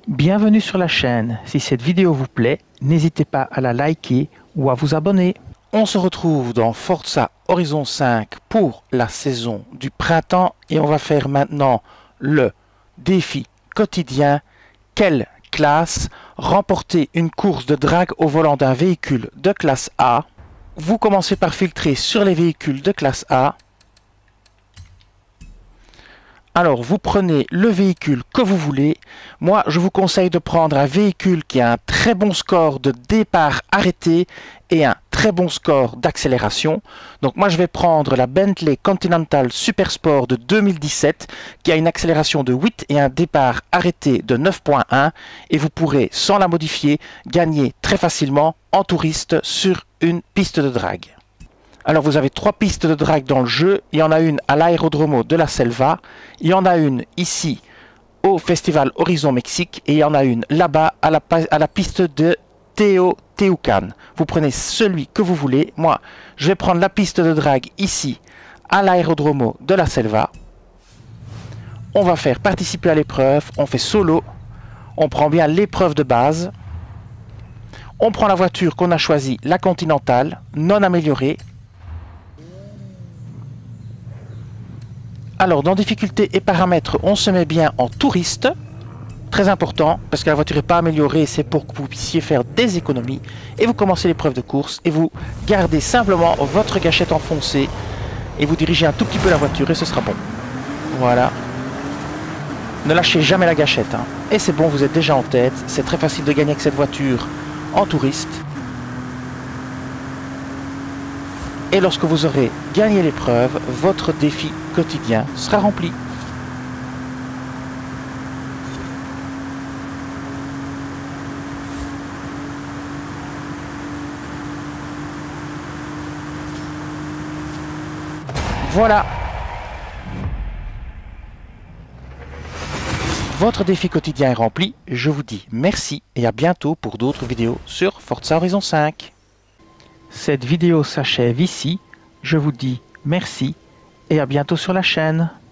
Bienvenue sur la chaîne. Si cette vidéo vous plaît, n'hésitez pas à la liker ou à vous abonner. On se retrouve dans Forza Horizon 5 pour la saison du printemps et on va faire maintenant le défi quotidien. Quelle classe? Remporter une course de drague au volant d'un véhicule de classe A. Vous commencez par filtrer sur les véhicules de classe A. Alors, vous prenez le véhicule que vous voulez. Moi, je vous conseille de prendre un véhicule qui a un très bon score de départ arrêté et un très bon score d'accélération. Donc moi, je vais prendre la Bentley Continental Super Sport de 2017 qui a une accélération de 8 et un départ arrêté de 9.1. Et vous pourrez, sans la modifier, gagner très facilement en touriste sur une piste de drague. Alors vous avez 3 pistes de drague dans le jeu, il y en a une à l'aérodromo de la Selva, il y en a une ici au Festival Horizon Mexique et il y en a une là-bas à la piste de Teotihuacan. Vous prenez celui que vous voulez. Moi, je vais prendre la piste de drague ici à l'aérodromo de la Selva. On va faire participer à l'épreuve, on fait solo, on prend bien l'épreuve de base. On prend la voiture qu'on a choisie, la Continental, non améliorée. Alors, dans difficulté et paramètres, on se met bien en touriste. Très important, parce que la voiture n'est pas améliorée, c'est pour que vous puissiez faire des économies. Et vous commencez l'épreuve de course et vous gardez simplement votre gâchette enfoncée et vous dirigez un tout petit peu la voiture et ce sera bon. Voilà. Ne lâchez jamais la gâchette. Hein. Et c'est bon, vous êtes déjà en tête. C'est très facile de gagner avec cette voiture en touriste. Et lorsque vous aurez gagné l'épreuve, votre défi quotidien sera rempli. Voilà. Votre défi quotidien est rempli. Je vous dis merci et à bientôt pour d'autres vidéos sur Forza Horizon 5. Cette vidéo s'achève ici. Je vous dis merci et à bientôt sur la chaîne.